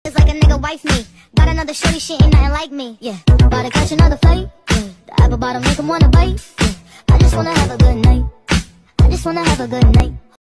It's like a nigga wife me. Got another shorty, she ain't nothing like me. Yeah, about to catch another fight. Yeah, the apple bottom make him wanna bite. Yeah, I just wanna have a good night. I just wanna have a good night.